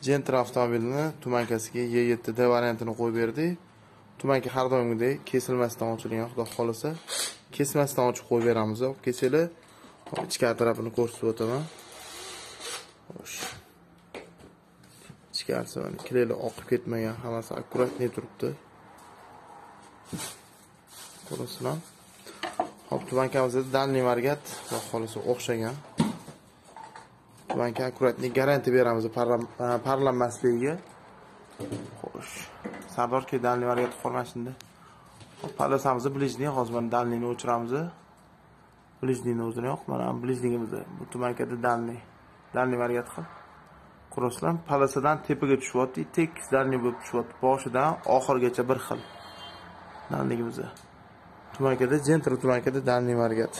Gentra avtomobilini tumankasiga Y7D variantini qo'yib berdik. Tumanka har doimgidek kesilmasdan ochilgan, xudo xolasa kesmasdan ochib qo'yib beramiz. Kesili ichkari tarafini ko'rsatib o'taman. Xo'sh. Ichkarisi mana kireli oqib ketmagan, hammasi akkuratli turibdi. Ko'rasizlar. Hop, tumankamizda dalniy variant xudo xolasa o'xshagan. Tumanka akkuratli garantiya beramiz parlanmasligiga. Xo'sh. Sardor ke dalniy variant qolmasindi. Hop, palasamizni blижний, hozir mana dalniyni o'chiramiz. Blижнийni o'zini yo'q, mana blижнийimiz bu tumankada dalniy variant qil. Ko'rasizlar, palasadan tepaga tushyapti, tekis dalniy bo'lib tushyapti. Boshidan oxirigacha bir xil. Dalniyimiz. Tumankada Gentra tumankada dalniy variant.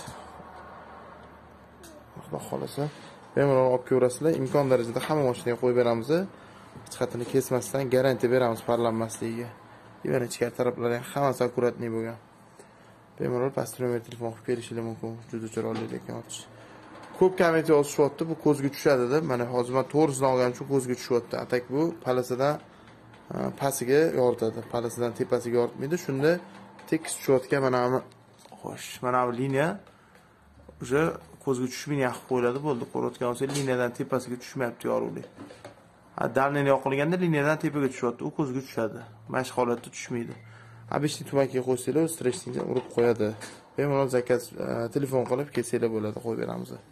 Xudo xolasa bemalol olib ko'rasizlar, imkon darajada hamma mashinaga qo'yib beramiz. Hech qatini kesmasdan garantiya beramiz parlanmasligiga. Yana ichkari taraflari hammasi akkuratli bo'lgan. Bemalol pastki nomer telefon qilib kelishingiz mumkin. Juda chiroyli ekan otish. Ko'p komment yozishyapti, bu ko'zga tushadi deb. Mana hozir men to'g'risini olganim uchun ko'zga tushyapti. Atak bu palasadan pastiga yoritadi. Palasadan tepasiga yoritmaydi. Shunda tekis tushayotgan mana xo'sh, mana bu liniya o'sha ko'zga tushmaydigan qilib qo'yiladi, bo'ldi. Ko'rayotgan bo'lsangiz liniyadan tepasiga tushmayapti yorug'lik. Dalniyni yoqilganda liniyadan tepaga tushyapti, u ko'zga tushadi. Mashq holatda tushmaydi. Обычный tumankaga qo'ysanglar, stressingdan urib qo'yadi. Bemalol zakaz telefon qilib kelsanglar bo'ladi, qo'yib beramiz.